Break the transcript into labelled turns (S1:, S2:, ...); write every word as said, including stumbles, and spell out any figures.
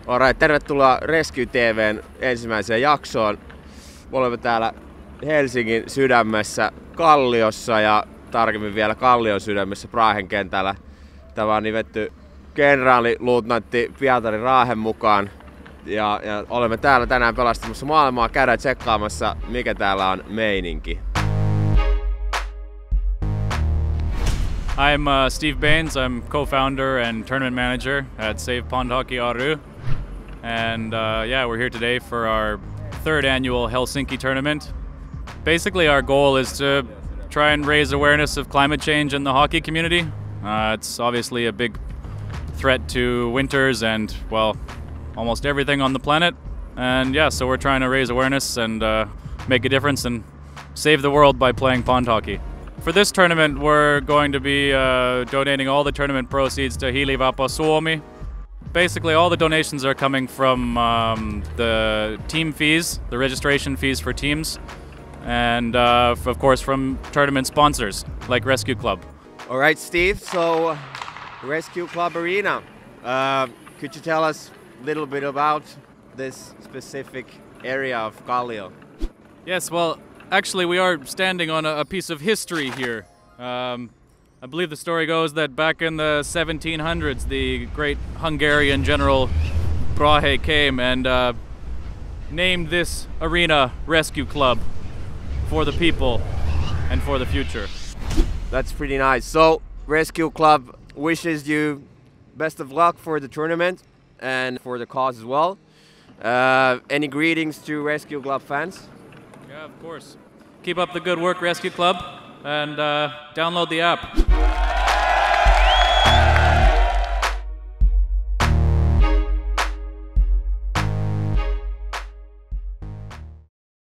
S1: Alright, tervetuloa Rescue T V:n ensimmäiseen jaksoon. Me olemme täällä Helsingin sydämessä Kalliossa ja tarkemmin vielä Kallion sydämessä Brahen kentällä. Tämä on nimetty kenraaliluutnantti Pietari Raahen mukaan. Ja, ja olemme täällä tänään pelastamassa maailmaa, käydään tsekkaamassa mikä täällä on meininki.
S2: I'm uh, Steve Baynes. I'm co-founder and tournament manager at Save Pond Hockey Oy. And uh, yeah, we're here today for our third annual Helsinki tournament. Basically, our goal is to try and raise awareness of climate change in the hockey community. Uh, it's obviously a big threat to winters and, well, almost everything on the planet. And yeah, so we're trying to raise awareness and uh, make a difference and save the world by playing pond hockey. For this tournament, we're going to be uh, donating all the tournament proceeds to Hiilivapaa Suomi. Basically, all the donations are coming from um, the team fees, the registration fees for teams, and uh, of course from tournament sponsors like Rescue Club.
S1: All right, Steve, so Rescue Club Arena. Uh, could you tell us a little bit about this specific area of Kallio?
S2: Yes, well, actually we are standing on a, a piece of history here. Um, I believe the story goes that back in the seventeen hundreds, the great Hungarian general Brahe came and uh, named this arena Rescue Club for the people and for the future.
S1: That's pretty nice. So, Rescue Club wishes you best of luck for the tournament and for the cause as well. Uh, any greetings to Rescue Club fans?
S2: Yeah, of course. Keep up the good work, Rescue Club, and uh, download the app.